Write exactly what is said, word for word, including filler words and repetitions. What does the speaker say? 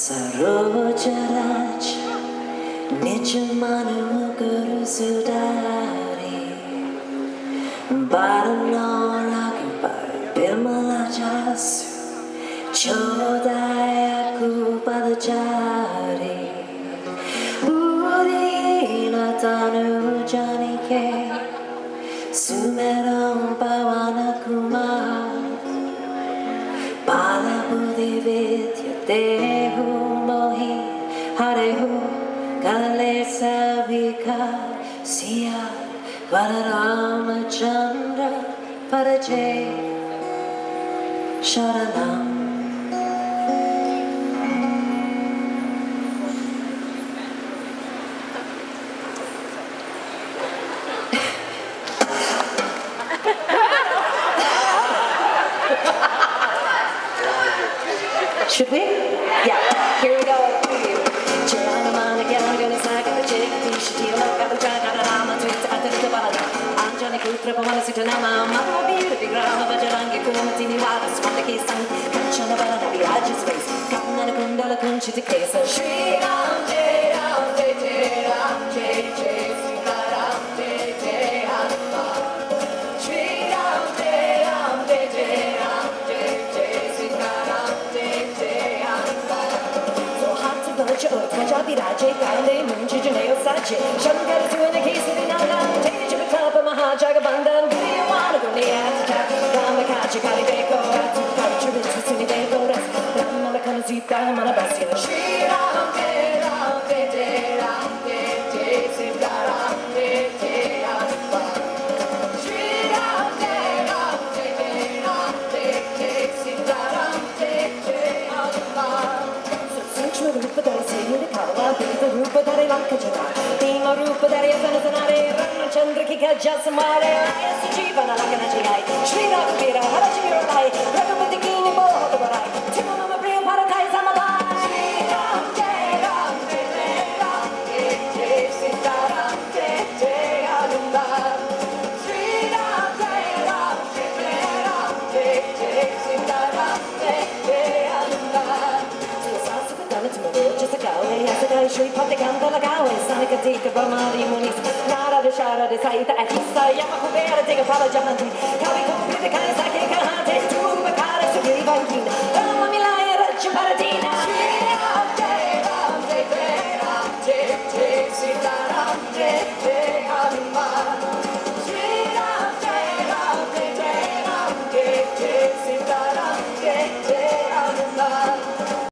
Sarojaraj Nijamanu Guru Sudari Baranora Bimala Jasu Chodayaku Padajari Urina Tanu Janike Sumeram Pavana Kumar Balabudhi Vidya Dehu Mohi Harehu Kale Savika Siya Valarama Chandra Parajay Sharanam. Should we? Yeah. Here we go. Kajabi Raje, Kale, Munji, Janeo Sachi, Shankar to the case of the Nana, Take it up of Mahajagabandan, Guyana, Guyana, Ramakachi, Kalibeko, Kachi, Sinideko, Ramanakazita, Manabasi, Shri Ram, Ram, Ram, Sitaram, Shri Ram, Ram, Sitaram, the Rupa Dari Lankajana, Tima Rupa Dari Sanasanare, Ramachandra Kika Jasamare, Jivana Lakanajai, Sri Rakira, Harajira Lai, Rakapati Kini Boharai, Timama Bria Paradise Amalai, Sri Ram, Jai Ram, Jai Ram, Jai Sitaram, Jai Ananda, Sri Ram, Jai Ram, Jai Ram, Jai Sitaram, Jai Ananda. Shri Patikanta Lagawa, Sanakatika Brahmadi Munis, Nara de Shara de Saita, Ahisa, Yamakubera, take a Pala Jamanti, Kavi Kupita Kaisa.